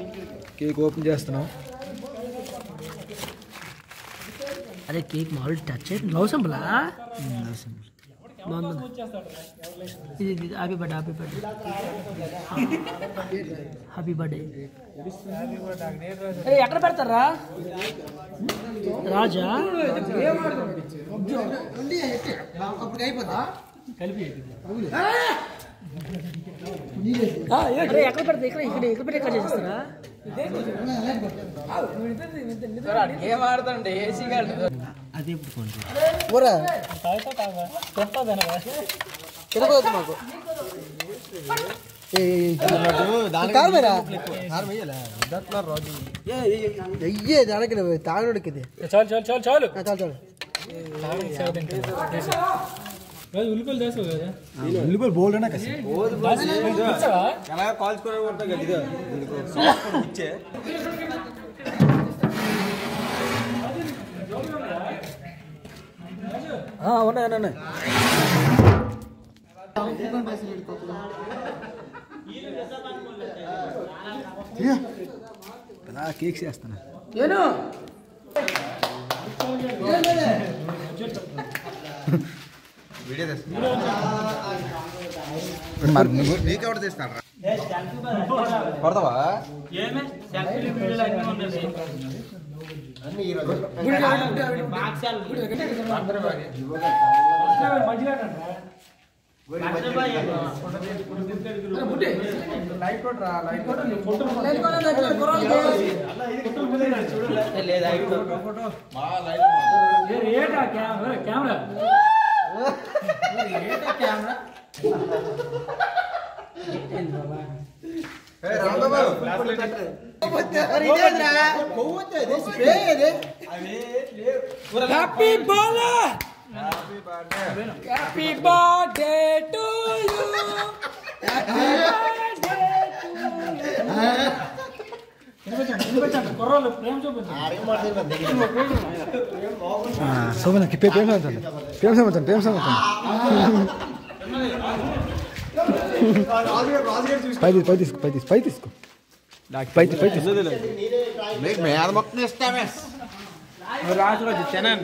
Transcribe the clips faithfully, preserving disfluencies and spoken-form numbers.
Cake open చేస్తున్నాం. అరే cake మామూలు టచ్ చేయండి. లవ్ సింబలా? బాగుంది. ఇది ఇది happy birthday happy birthday happy birthday. ఎక్కడ పెడతారా రాజా? కలిపి ఎక్కడ పెడతా? ఇక్కడ ఇక్కడ ఇక్కడ పెట్టి ఎక్కడ చేస్తారా? అది ఇప్పుడు మాకు అయ్యే దానికి తాగడానికి చాలు చాలు చాలు చాలు చాలు చాలు ఉల్లిపాయలు చేస్తావు కదా? ఉల్లిపాయలు బోల్డ్ అన్నా కసి ఉన్నాయి ఉన్నాయి కేక్ చేస్తాను. మరి నీకెవరు తీస్తాను కొడతావా? Camera happy birthday happy birthday to you happy birthday సోమన ప్రేమ సమర్థండి ప్రేమ సమర్థండి ప్రేమ సమర్థండి పై తీసు పై తీసుకో పై తీసు పై తీసుకో పై పై తీసుకో మేద మొక్క ఇస్తామే రాజు రాజు తినండి.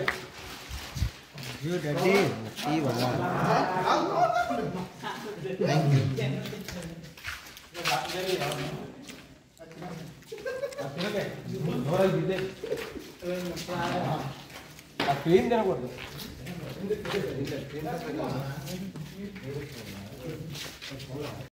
క్లీన్ తినకూడదు.